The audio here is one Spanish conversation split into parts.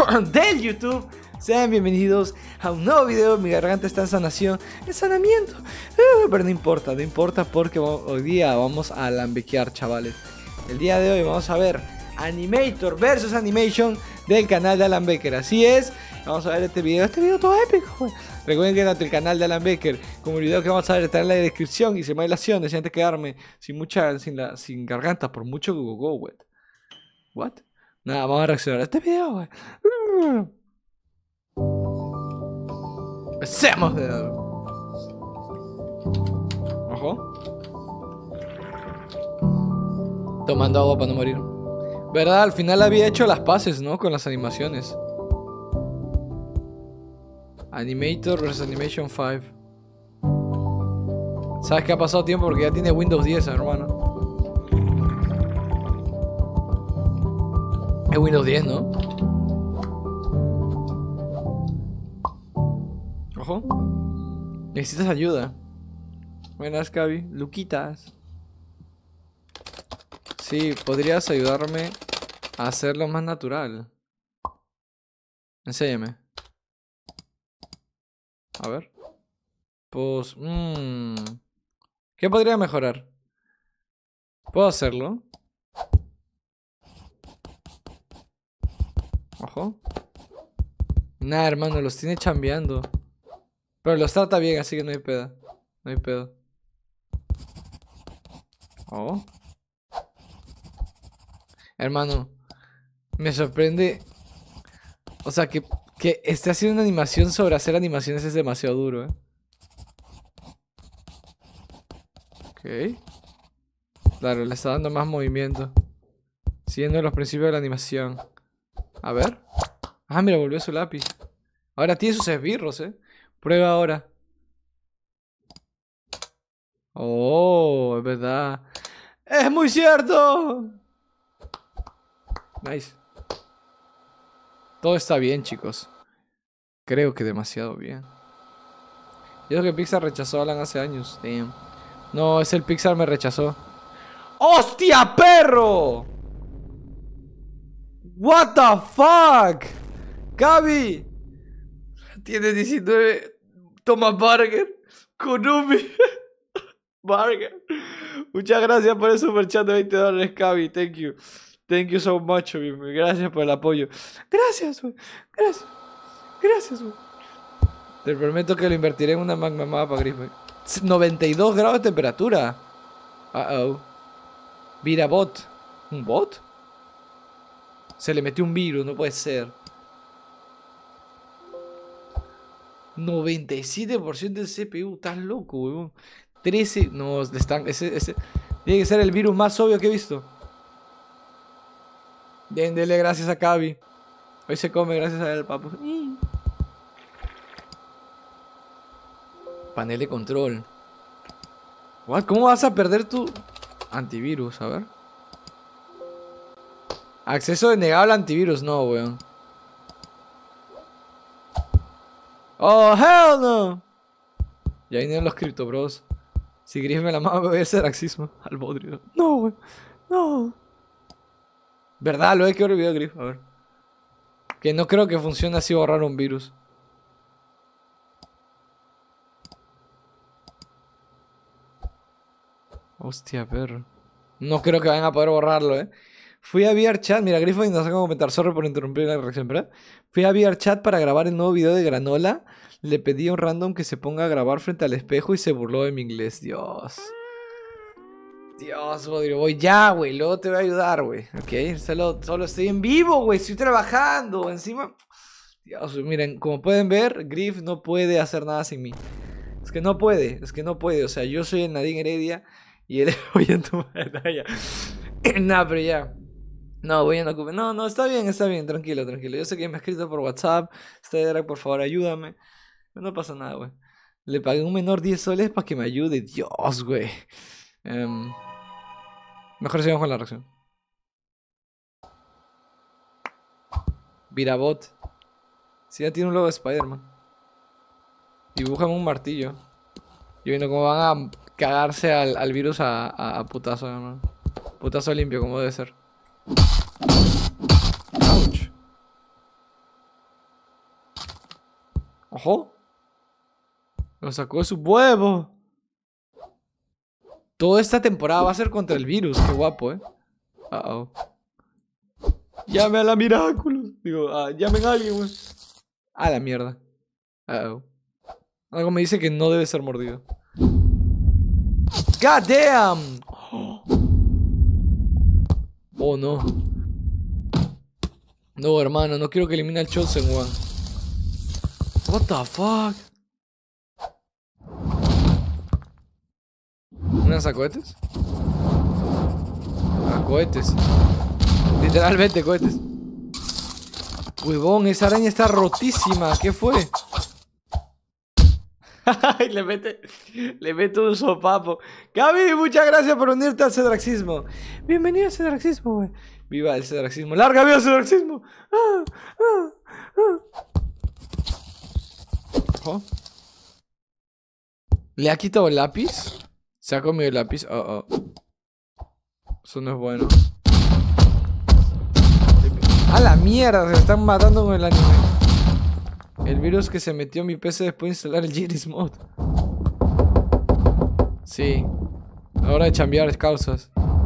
del YouTube. Sean bienvenidos a un nuevo video. Mi garganta está en sanación, en sanamiento, pero no importa porque hoy día vamos a lambequear, chavales. El día de hoy vamos a ver Animator vs Animation del canal de Alan Becker. Así es, vamos a ver este video todo épico, wey. Recuerden que tanto el canal de Alan Becker como el video que vamos a ver está en la descripción. Y sin más dilación, antes de quedarme sin garganta por mucho go, wey. What? Nada, vamos a reaccionar a este video, wey. Empecemos. Ojo. Tomando agua para no morir. ¿Verdad? Al final había hecho las paces, ¿no? Con las animaciones. Animator vs Animation 5. ¿Sabes que ha pasado tiempo? Porque ya tiene Windows 10, hermano. Es Windows 10, ¿no? Ojo. Necesitas ayuda. Buenas, Cavi. Luquitas. Sí, podrías ayudarme a hacerlo más natural. Enséñame. A ver. Pues... ¿qué podría mejorar? ¿Puedo hacerlo? Ojo. Nah, hermano, los tiene chambeando. Pero los trata bien, así que no hay pedo. No hay pedo. Oh. Hermano, me sorprende. O sea, que esté haciendo una animación sobre hacer animaciones es demasiado duro, Ok. Claro, le está dando más movimiento. Siguiendo los principios de la animación. A ver. Ah, mira, volvió su lápiz. Ahora tiene sus esbirros, Prueba ahora. Oh, es verdad. ¡Es muy cierto! Nice. Todo está bien, chicos. Creo que demasiado bien. Y es que Pixar rechazó a Alan hace años. Damn. No, es el Pixar me rechazó. ¡Hostia, perro! What the fuck? Gaby tiene 19. Toma Burger. Konumi. Burger. Muchas gracias por el superchat de $20, Gaby. Thank you. Thank you so much, baby. Gracias por el apoyo. Gracias, güey. Gracias, güey. Te prometo que lo invertiré en una magma mapa, Gris, güey. 92 grados de temperatura. Virabot. ¿Un bot? Se le metió un virus, no puede ser. 97% del CPU, estás loco, weón. 13. No, están. Ese tiene que ser el virus más obvio que he visto. Dele gracias a Cavi. Hoy se come gracias a él, papu. Panel de control. What? ¿Cómo vas a perder tu antivirus? A ver. Acceso denegable a antivirus. No, weón. Oh, hell no. Ya vinieron los Crypto Bros. Si Griff me la mama, voy a hacer raxismo al bodrio. No, weón. No. ¿Verdad? Lo he que olvidado, Griff. A ver. Que no creo que funcione así borrar un virus. Hostia, perro. No creo que vayan a poder borrarlo, Fui a VRChat. Mira, Griffo nos acaba de comentar. Sorry por interrumpir la reacción, ¿verdad? Fui a VRChat para grabar el nuevo video de Granola. Le pedí a un random que se ponga a grabar frente al espejo y se burló de mi inglés. Dios. Dios, Rodrigo. Voy ya, güey. Luego te voy a ayudar, güey. Ok. Solo estoy en vivo, güey. Estoy trabajando. Encima. Dios, miren. Como pueden ver, Griff no puede hacer nada sin mí. Es que no puede. O sea, yo soy el Nadine Heredia. Y él es voy en tu batalla. Nah, pero ya. No, voy a no, no, está bien, tranquilo. Yo sé que me ha escrito por WhatsApp. Drag, por favor, ayúdame. No pasa nada, güey. Le pagué a un menor 10 soles para que me ayude. Dios, güey. Mejor sigamos con la reacción. Virabot. Sí, ya tiene un logo de Spider-Man. Dibujan un martillo. Y viendo cómo van a cagarse al virus a putazo, hermano. Putazo limpio, como debe ser. Ouch. Ojo. Lo sacó de su huevo. Toda esta temporada va a ser contra el virus. Qué guapo, Llame a la Miraculous. Digo, llamen a alguien, güey. A la mierda. Algo me dice que no debe ser mordido. God damn. Oh no. No, hermano, no quiero que elimine al Chosen One. What the fuck? ¿Unas cohetes? Cohetes. Literalmente cohetes. Huevón, esa araña está rotísima. ¿Qué fue? le mete un sopapo. Gaby, muchas gracias por unirte al cedraxismo. Bienvenido al cedraxismo, güey. Viva el cedraxismo. ¡Larga viva el cedraxismo! ¿Oh? ¿Le ha quitado el lápiz? ¿Se ha comido el lápiz? Eso no es bueno. ¡A la mierda! Se están matando con el anime. El virus que se metió en mi PC después de instalar el Genius Mod. Sí. Ahora de chambear causas.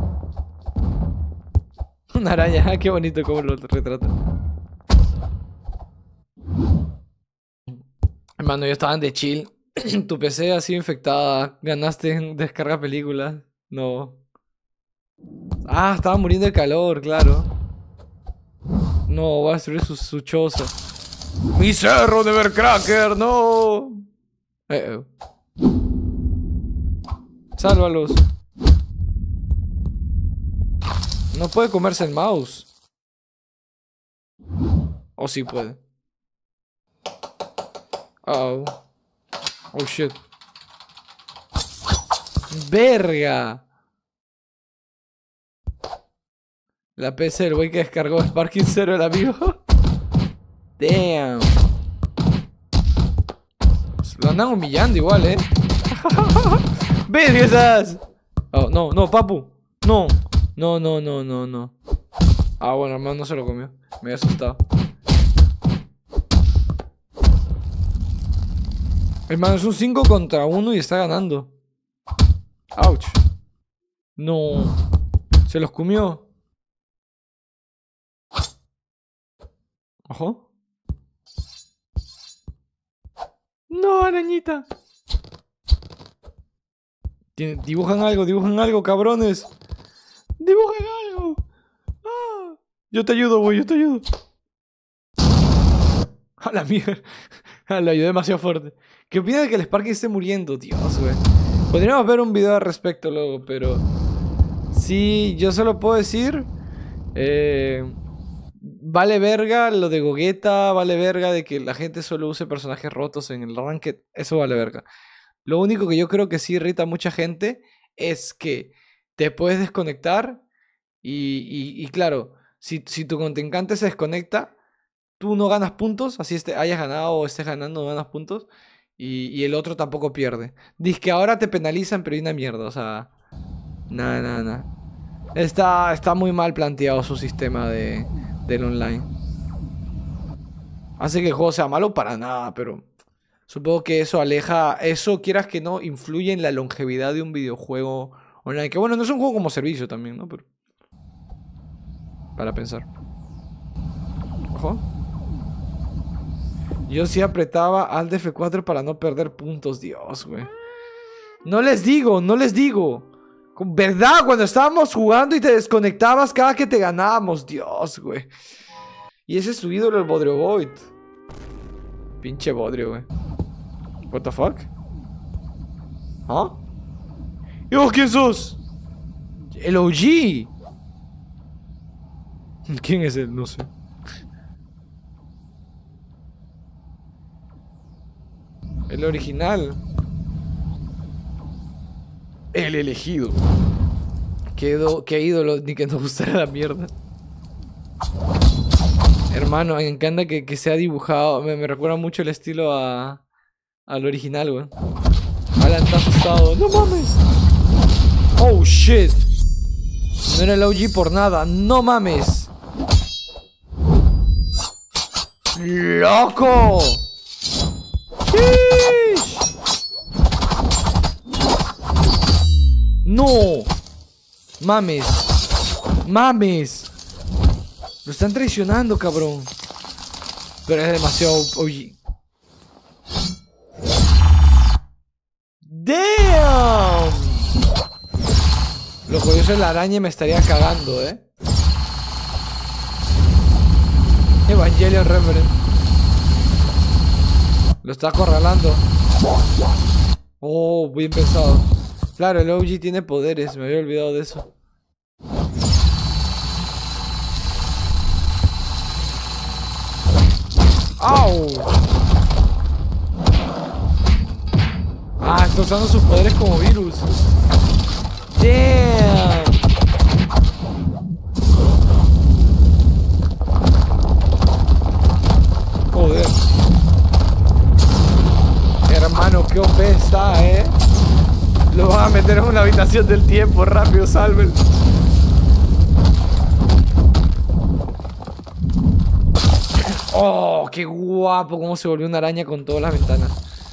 Una araña, qué bonito cómo lo retrata. Hermano, yo estaba de chill. Tu PC ha sido infectada. Ganaste en descarga películas. No. Estaba muriendo de calor, claro. No, va a destruir su choza. ¡Mi cerro de Vercracker! ¡No! Sálvalos. No puede comerse el mouse. O sí puede. Oh shit. ¡Verga! La PC del güey que descargó Sparking Zero, el amigo. Damn. Lo andan humillando igual, ¡Vergas! Oh, no, papu. No. No. Bueno, hermano, no se lo comió. Me había asustado. Hermano, es un 5 contra 1 y está ganando. Ouch. No. Se los comió. Ojo. No, arañita. Dibujan algo, cabrones. Dibujen algo. Yo te ayudo, güey, yo te ayudo. A la mierda. Lo ayudé demasiado fuerte. ¿Qué opinas de que el Sparky esté muriendo? Dios, güey. Podríamos ver un video al respecto luego, pero... Sí, yo solo puedo decir... Vale verga lo de Gogeta, vale verga de que la gente solo use personajes rotos en el ranked. Eso vale verga. Lo único que yo creo que sí irrita a mucha gente es que te puedes desconectar y claro, si tu contrincante se desconecta, tú no ganas puntos, así hayas ganado o estés ganando, no ganas puntos, y el otro tampoco pierde. Dice que ahora te penalizan, pero hay una mierda, o sea, nada. Está muy mal planteado su sistema del online. Hace que el juego sea malo para nada, pero supongo que eso quieras que no, influye en la longevidad de un videojuego online. Que bueno, no es un juego como servicio también, ¿no? Pero para pensar. Ojo. Yo sí apretaba Alt F4 para no perder puntos. Dios, güey. No les digo. ¿Verdad? Cuando estábamos jugando y te desconectabas cada que te ganábamos. Dios, güey. Y ese es su ídolo, el Bodrio Void. Pinche Bodrio, güey. What the fuck? ¿Y vos quién sos? El OG. ¿Quién es él? No sé. El original. El elegido. Qué ídolo, ni que nos gustara la mierda. Hermano, me encanta que sea dibujado. Me recuerda mucho el estilo al original, güey. Alan está asustado. ¡No mames! ¡Oh, shit! No era el OG por nada. ¡No mames! ¡Loco! ¡Sheesh! ¡No! ¡Mames! ¡Mames! Lo están traicionando, cabrón. Pero es demasiado... Oye. ¡Damn! Lo curioso es la araña me estaría cagando, Evangelion Reverend. Lo está acorralando. Oh, bien pensado. Claro, el OG tiene poderes. Me había olvidado de eso. ¡Au! Ah, está usando sus poderes como virus. ¡Damn! Joder. Hermano, qué OP está, Lo van a meter en una habitación del tiempo. Rápido, salven. Oh, qué guapo cómo se volvió una araña con todas las ventanas.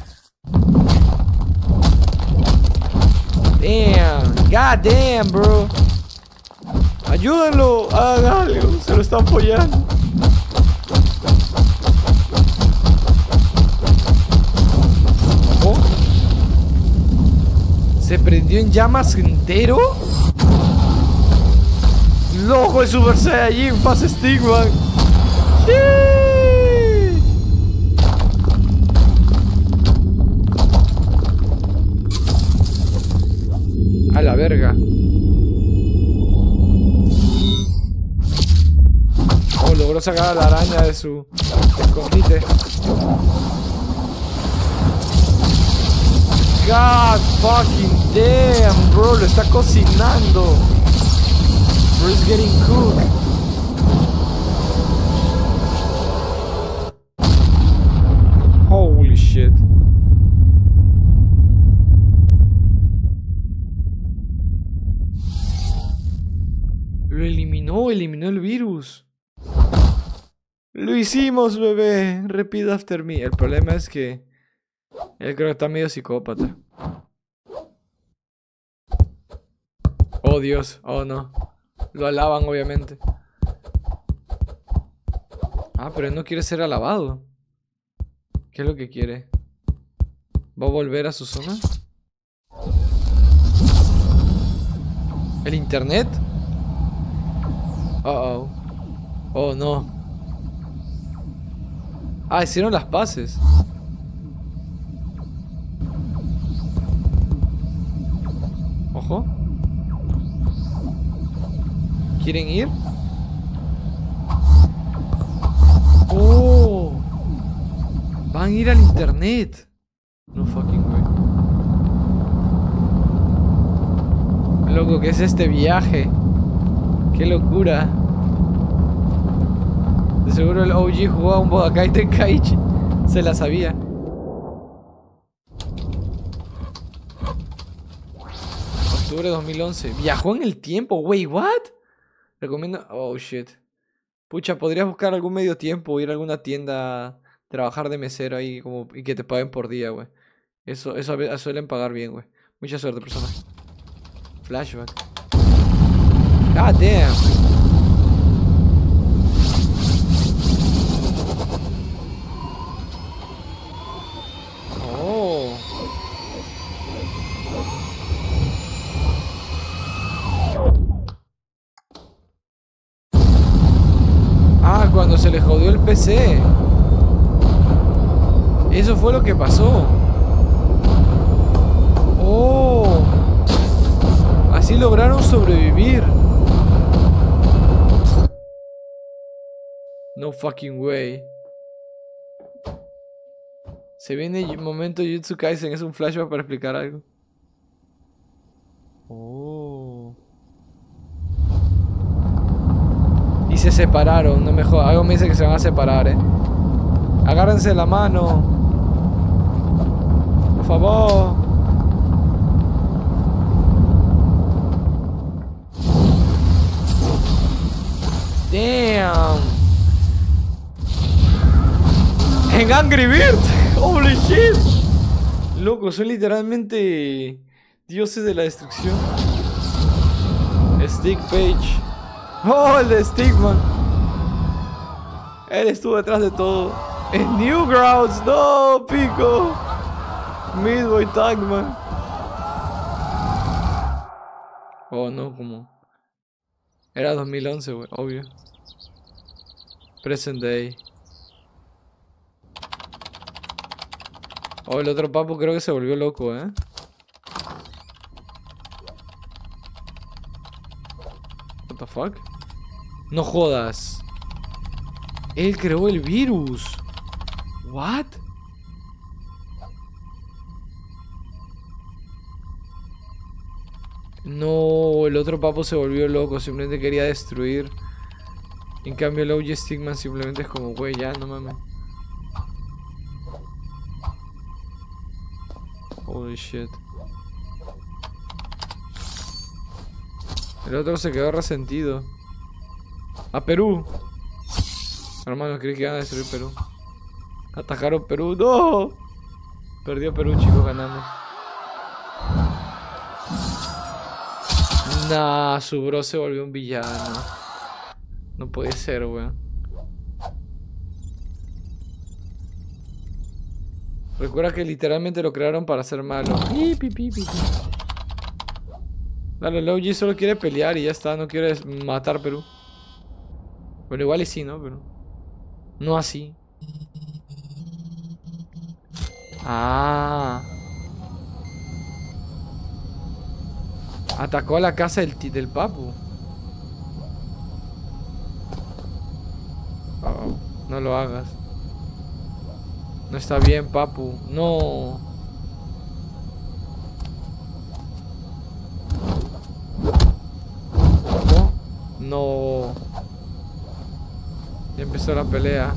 Damn, god damn, bro. Ayúdenlo, hagan algo, se lo están follando. Oh. ¿Se prendió en llamas entero? Loco, el Super Saiyajin Fast Stigma. A la verga. Oh, logró sacar a la araña de su escondite. God fucking damn, bro. Lo está cocinando. Bro, it's getting cooked. Holy shit. Lo eliminó el virus. Lo hicimos, bebé. Repeat after me. El problema es que él creo que está medio psicópata. Oh, Dios. Oh, no. Lo alaban, obviamente. Ah, pero él no quiere ser alabado. ¿Qué es lo que quiere? ¿Va a volver a su zona? ¿El internet? Oh, oh no. Ah, hicieron las paces. Ojo. ¿Quieren ir? Oh. Van a ir al internet. No fucking way. Loco, ¿qué es este viaje? ¡Qué locura! De seguro el OG jugó a un Budokai Tenkaichi. Se la sabía. Octubre de 2011. Viajó en el tiempo. Wait, what? Recomiendo... Oh, shit. Pucha, podrías buscar algún medio tiempo o ir a alguna tienda, trabajar de mesero ahí como y que te paguen por día, güey. Eso suelen pagar bien, güey. Mucha suerte, persona. Flashback. God damn. Oh. Ah, cuando se le jodió el PC. Eso fue lo que pasó. Oh. Así lograron sobrevivir. No fucking way. Se viene el momento Jujutsu Kaisen. Es un flashback para explicar algo. Oh. Y se separaron. No me jodas. Algo me dice que se van a separar, Agárrense la mano. Por favor. Damn. En Angry Birds. ¡Holy shit! Loco, son literalmente dioses de la destrucción. Stick Page. ¡Oh, el de Stickman! Él estuvo detrás de todo. En Newgrounds, no, Pico. Midway Tagman. Oh, no, como. Era 2011, güey, obvio. Present Day. Oh, el otro papu creo que se volvió loco, ¿eh? What the fuck? No jodas. Él creó el virus. What? No, el otro papo se volvió loco, simplemente quería destruir. En cambio el OG Stickman simplemente es como, güey, ya, no mames. Holy shit. El otro se quedó resentido. A Perú. Hermano, creí que iban a destruir Perú. Atacaron Perú. ¡No! Perdió Perú, chicos, ganamos. Nah, su bro se volvió un villano. No puede ser, weón. Recuerda que literalmente lo crearon para ser malo. Dale, el OG solo quiere pelear y ya está, no quiere matar Perú. Bueno, igual y sí, ¿no? Pero no así. Ah. Atacó a la casa del papu. Oh, no lo hagas. No está bien, papu. No. ¿Cómo? No. Ya empezó la pelea.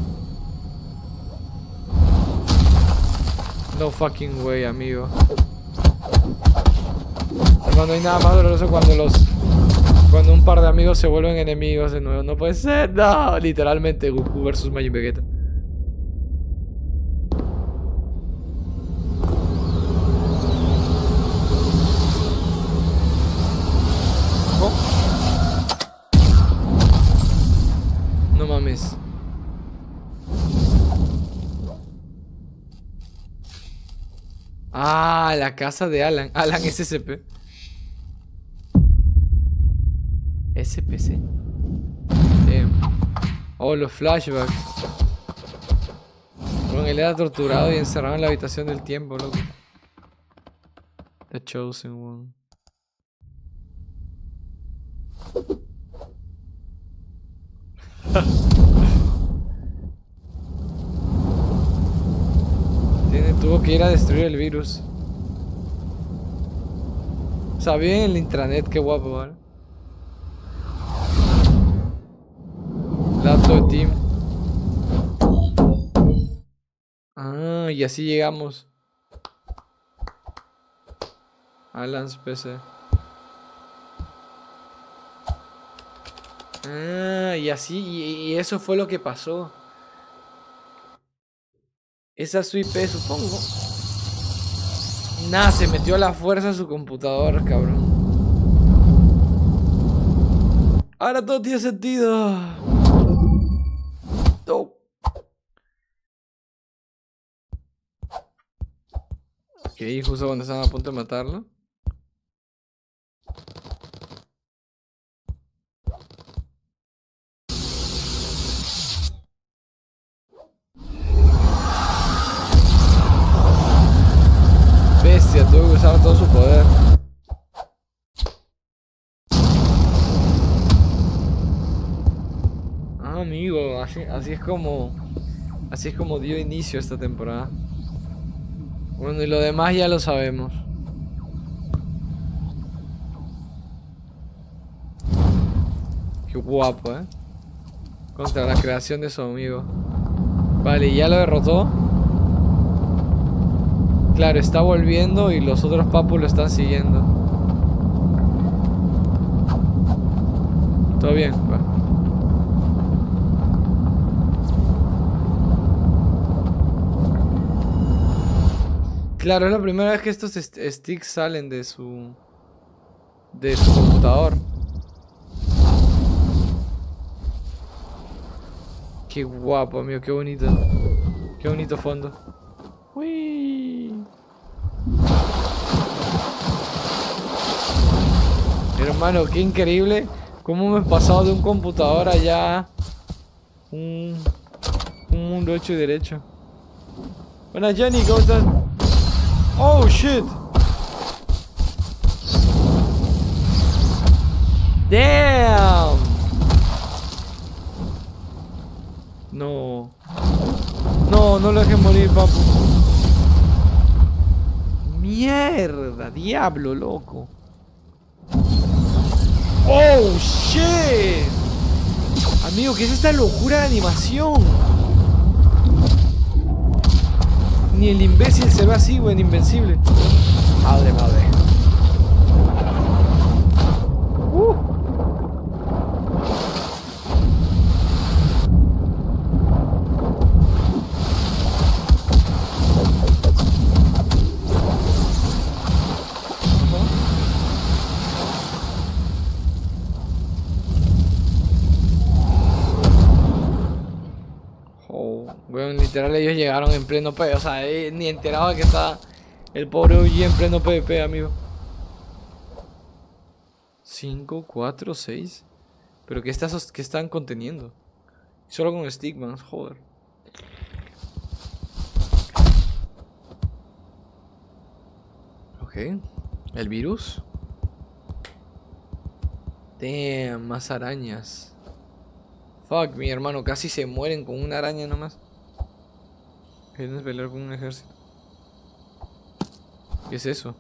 No fucking way, amigo. Hermano, no hay nada más doloroso cuando un par de amigos se vuelven enemigos de nuevo. No puede ser. No, literalmente Goku versus Majin Vegeta. No mames. Ah, la casa de Alan. Alan SCP. SPC. Oh, los flashbacks. Bueno, él era torturado y encerrado en la habitación del tiempo, loco. The Chosen One. Tuvo que ir a destruir el virus. O sea, bien en el intranet, qué guapo, ¿vale? Laptop Team. Ah, y así llegamos. Alan's PC. Ah, y así, y eso fue lo que pasó. Esa es su IP, supongo. Nah, se metió a la fuerza a su computador, cabrón. Ahora todo tiene sentido. Oh. Ok, justo cuando estaban a punto de matarlo. Bestia, tuvo que usar todo su poder. Ah, amigo, así es como dio inicio a esta temporada. Bueno, y lo demás ya lo sabemos. Qué guapo, contra la creación de su amigo. Vale, ¿ya lo derrotó? Claro, está volviendo y los otros papus lo están siguiendo. Todo bien, va. Claro, es la primera vez que estos sticks salen de su computador. Qué guapo, amigo, qué bonito. Qué bonito fondo. Uy. Hermano, qué increíble cómo me he pasado de un computador allá un mundo hecho y derecho. Buenas, Jenny, ¿cómo estás? Oh, shit. Damn. No. No, no lo dejes morir, papu. Mierda, diablo, loco. Oh, shit. Amigo, ¿qué es esta locura de animación? Ni el imbécil se ve así, güey, invencible. Madre, madre. Bueno, literal ellos llegaron en pleno PvP, o sea, ni enterado de que está el pobre OG en pleno PvP, amigo. 5, 4, 6. ¿Pero qué están conteniendo? Solo con Stickman, joder. Ok. ¿El virus? Damn, más arañas. Fuck, mi hermano, casi se mueren con una araña nomás. Vienes a pelear con un ejército. ¿Qué es eso?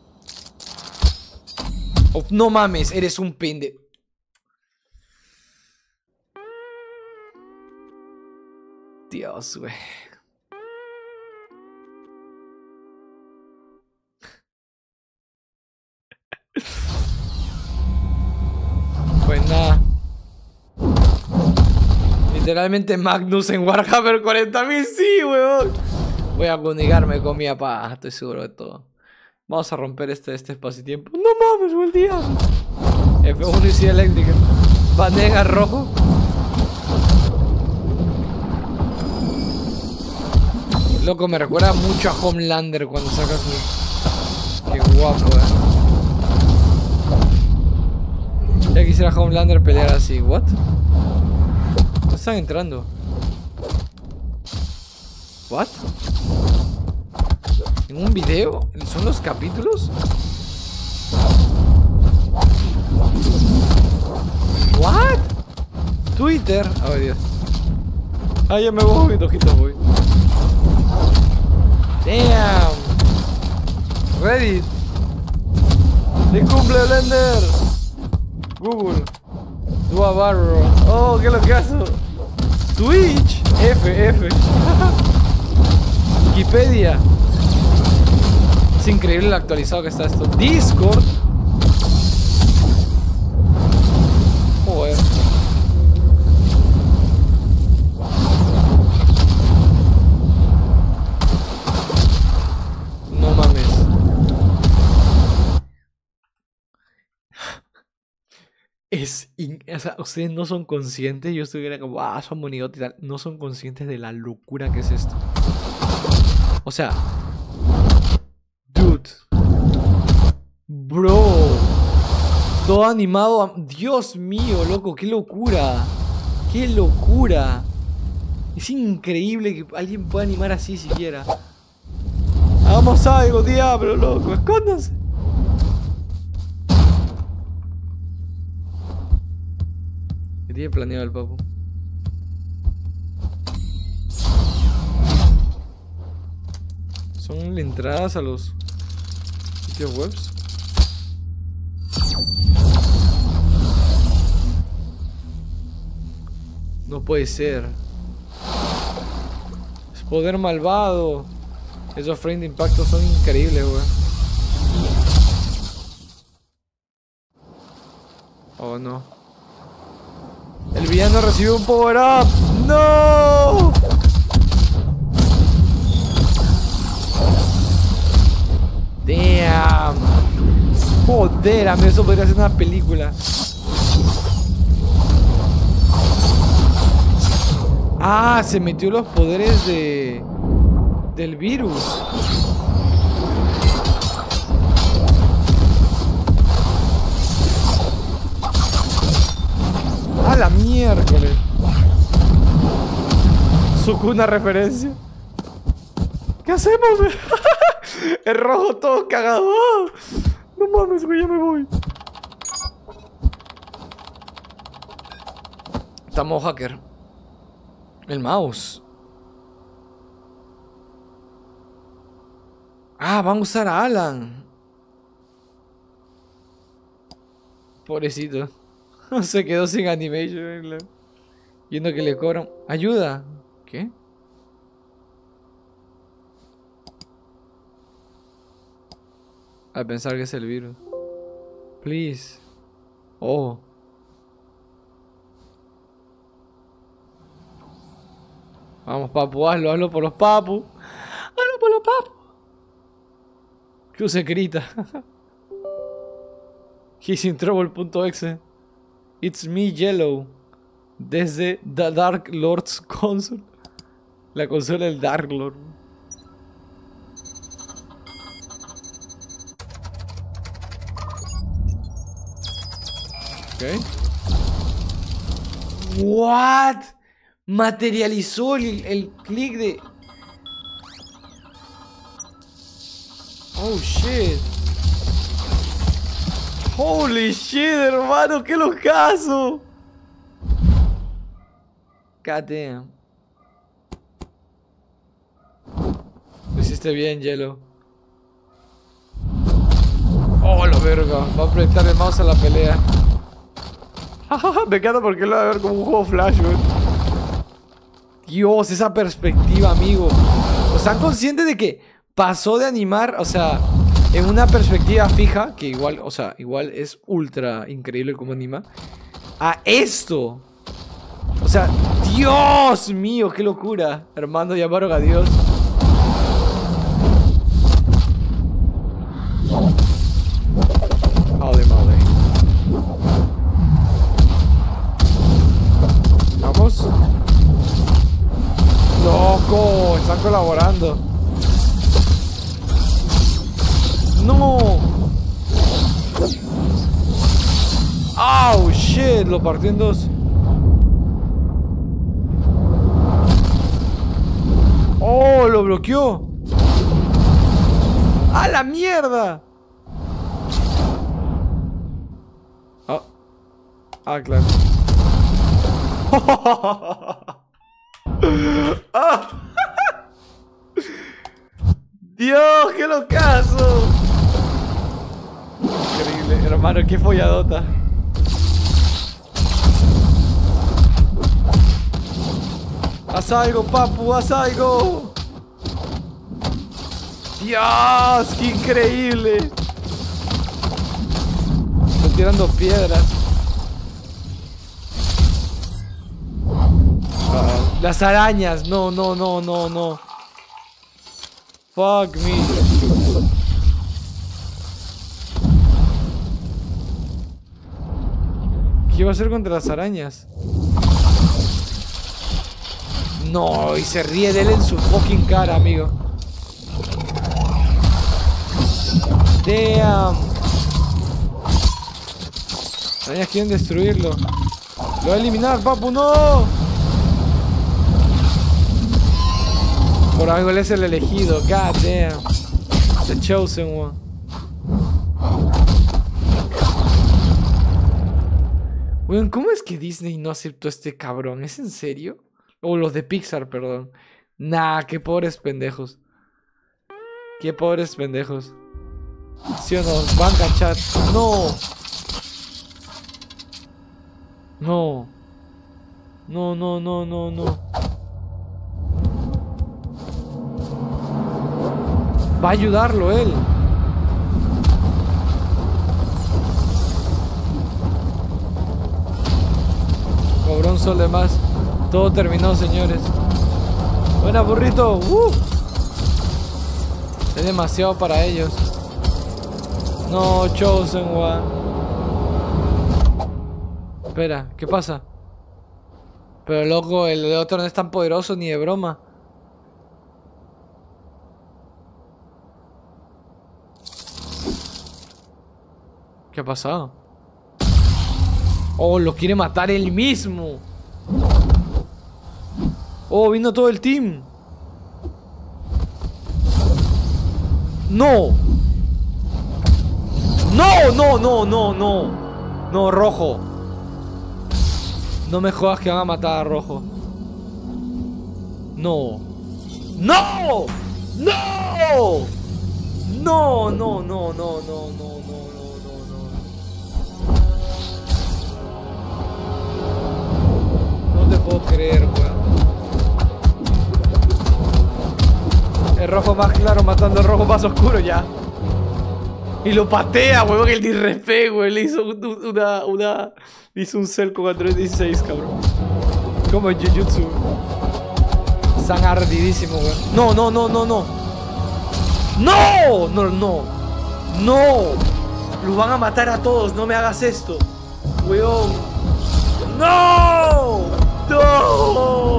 Oh, no mames, eres un pende. Dios, güey. Pues nada. Literalmente Magnus en Warhammer 40.000, sí, weón. Voy a comunicarme con mi papá, estoy seguro de todo. Vamos a romper este espacio-tiempo. No mames, buen día. F1 y silla eléctrica. Banega rojo. Loco, me recuerda mucho a Homelander cuando sacas un... Qué guapo, Ya quisiera Homelander pelear así. ¿What? No están entrando. ¿What? ¿En un video? ¿Son los capítulos? ¿What? Twitter. Ay, Dios. Ah, ya me voy, ojito, voy. Damn. Reddit. ¡De cumple Blender! Google. Dua Barro. Oh, qué locazo. Twitch. F. Wikipedia. Es increíble lo actualizado que está esto. Discord. Joder. No mames. O sea, ustedes no son conscientes. Yo estuviera como, son monigotes y tal. No son conscientes de la locura que es esto. O sea, dude, bro, todo animado. Dios mío, loco, qué locura. Qué locura. Es increíble que alguien pueda animar así siquiera. Hagamos algo, diablo, loco, escóndanse. ¿Qué tiene planeado el papu? Son entradas a los sitios webs. No puede ser. Es poder malvado. Esos frames de impacto son increíbles, weón. Oh, no. El villano recibió un power up. ¡No! Damn. Joder, a mí eso podría ser una película. Ah, se metió los poderes del virus. A la miércoles. Sukuna referencia. ¿Qué hacemos? El rojo todo cagado. No mames, güey, ya me voy. Estamos hacker. El mouse. Ah, van a usar a Alan. Pobrecito. Se quedó sin animation. Viendo que le cobran. Ayuda. ¿Qué? A pensar que es el virus. Please. Oh. Vamos, papu, hazlo por los papu. Hazlo por los papu. Cruz grita. He's in trouble.exe. It's me, Yellow. Desde The Dark Lord's console. La consola del Dark Lord. Ok. What? Materializó el clic de... Oh shit. Holy shit, hermano, qué locazo. God damn. Lo hiciste bien, Yellow. Oh, la verga. Va a proyectar el mouse a la pelea. Me encanta porque lo va a ver como un juego Flash, güey. Dios, esa perspectiva, amigo. O sea, conscientes de que pasó de animar, o sea, en una perspectiva fija, que igual, o sea, igual es ultra increíble como anima, a esto. O sea, Dios mío, qué locura. Hermano, llamaron a Dios. Madre, madre. Vamos. Loco, están colaborando. No. Oh shit, lo partió en dos. Oh, lo bloqueó. ¡A la mierda! Oh. Ah, claro. ¡Ah! ¡Dios, qué locazo! Increíble, hermano, qué folladota. ¡Haz algo, papu! ¡Haz algo! ¡Dios! ¡Qué increíble! Estoy tirando piedras. Las arañas. No, no, no, no, no. Fuck me. ¿Qué iba a hacer contra las arañas? No, y se ríe de él en su fucking cara, amigo. Damn. Las arañas quieren destruirlo. Lo va a eliminar, papu, no. Por algo él es el elegido. God damn. The chosen one. Bueno, ¿cómo es que Disney no aceptó a este cabrón? ¿Es en serio? O los de Pixar, perdón. Nah, qué pobres pendejos. Qué pobres pendejos. ¿Sí o no? Van a cachar. No. No. No, no, no, no, no. Va a ayudarlo él. Cobró un sol de más. Todo terminó, señores. Buena, burrito. Es demasiado para ellos. No, Chosen One. Espera, ¿qué pasa? Pero loco, el otro no es tan poderoso ni de broma. ¿Qué ha pasado? Oh, lo quiere matar él mismo. Oh, vino todo el team. No. No, no, no, no, no. No, rojo. No me jodas que van a matar a rojo. No. ¡No! ¡No! No, no, no, no, no, no, no, no, no. No te puedo creer, weón. El rojo más claro matando al rojo más oscuro ya. Y lo patea, weón, el disrespect, weón. Le hizo le hizo un cell con Android 16, cabrón. Como en Jujutsu. Están ardidísimos, weón. No, no, no, no, no. ¡No! No, no. ¡No! Los van a matar a todos, no me hagas esto. Weón. ¡No! ¡No!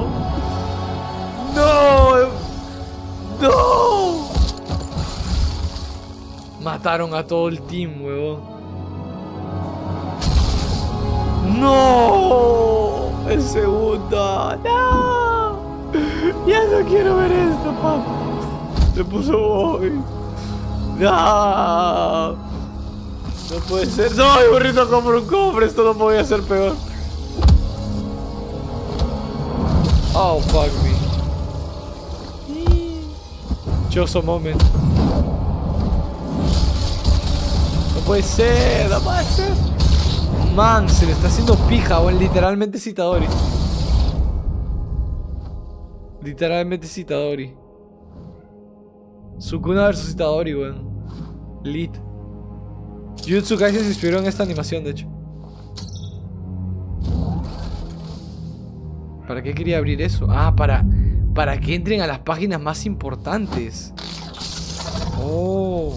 ¡No! ¡No! Mataron a todo el team, weón. ¡No! El segundo. ¡No! Ya no quiero ver esto, papá. Se puso hoy. ¡No! No puede ser. ¡No! El burrito compra un cofre. Esto no podía ser peor. Oh, fuck me. Choso moment. No puede ser. No puede ser. Man, se le está haciendo pija, weón. Literalmente Citadori. Literalmente Citadori. Sukuna versus Itadori, weón. Lit. Jujutsu Kaisen se inspiró en esta animación, de hecho. ¿Para qué quería abrir eso? Ah, para que entren a las páginas más importantes. Oh.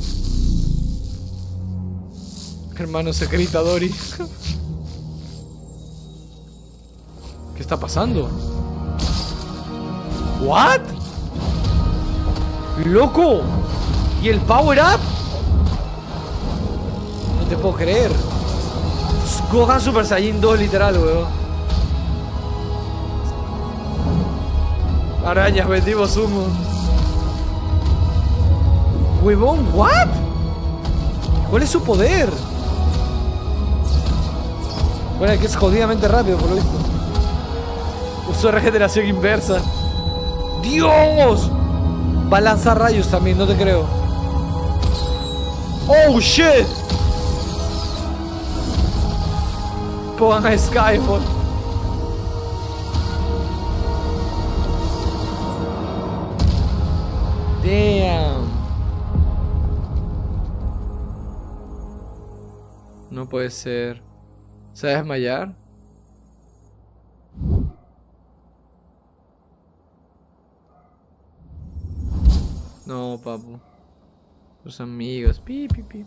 Hermano secreto Itadori. ¿Qué está pasando? ¿What? ¡Loco! ¿Y el power up? No te puedo creer. Gohan Super Saiyan 2 literal, weón. Arañas, vendimos humo. Huevón, ¿what? ¿Cuál es su poder? Bueno, que es jodidamente rápido, por lo visto. Usó regeneración inversa. ¡Dios! Va a lanzar rayos también, no te creo. ¡Oh, shit! Pongan a Skyfall. Damn. No puede ser. ¿Se va a desmayar? No, papu. Sus amigos. Pi, pi, pi.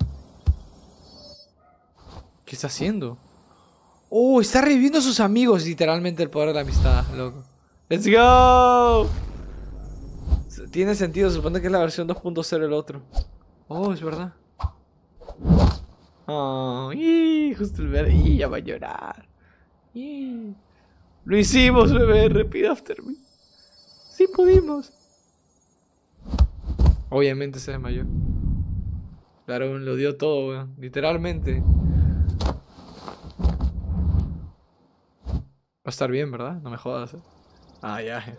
¿Qué está haciendo? Oh, está reviviendo a sus amigos. Literalmente el poder de la amistad, loco. ¡Let's go! Tiene sentido, se supone que es la versión 2.0 el otro. Oh, es verdad. Oh, justo el bebé. Ya va a llorar. Lo hicimos, bebé. Repeat after me. Sí pudimos. Obviamente se desmayó. Claro, lo dio todo, weón. Literalmente. Va a estar bien, ¿verdad? No me jodas, Ah, ya.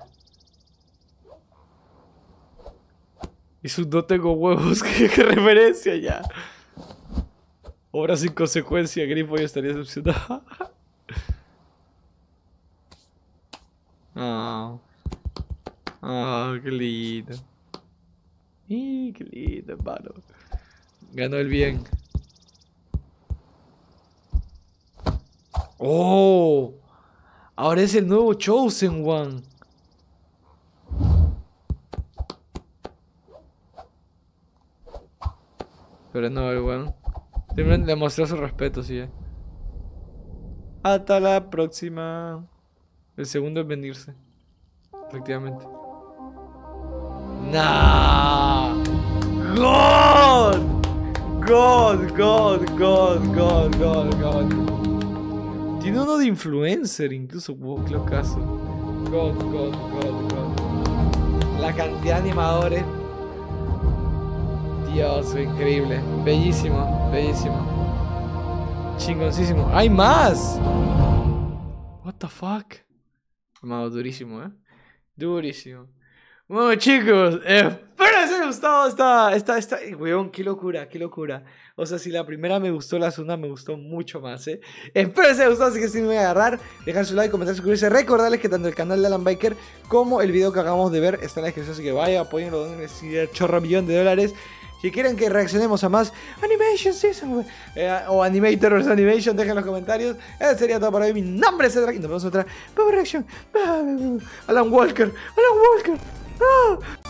Y su no tengo huevos. ¿Qué referencia ya? Obra sin consecuencia. Grifo ya estaría decepcionado. Ah. Ah, qué lindo. Qué lindo, hermano. Ganó el bien. Oh. Ahora es el nuevo Chosen One. Pero no, el weón. Simplemente le mostró su respeto, sí. Hasta la próxima. El segundo es venirse. Efectivamente. Nah. God. God, God, God, God, God, God. Tiene uno de influencer, incluso. Wow, qué locazo. God, God, God, God. La cantidad de animadores. Dios, fue increíble. Bellísimo, bellísimo. Chingoncísimo. ¡Hay más! What the fuck? Amado, durísimo, Durísimo. Bueno, chicos, espero que les haya gustado esta. Weón, qué locura, qué locura. O sea, si la primera me gustó, la segunda me gustó mucho más, Espero que les haya gustado, así que si me voy a agarrar, dejar su like, comentar, suscribirse. Recordarles que tanto el canal de Alan Biker como el video que acabamos de ver está en la descripción, así que vaya, apoyenlo, donde necesite chorro millón de dólares. Si quieren que reaccionemos a más Animation Season o Animator vs Animation, dejen en los comentarios. Eso sería todo por hoy. Mi nombre es Cedric y nos vemos en otra Power Reaction. Alan Walker. Alan Walker. ¡Ah!